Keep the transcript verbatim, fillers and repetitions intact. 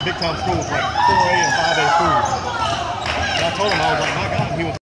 big time schools like four A and five A schools. And I told him, I was like, my God, he was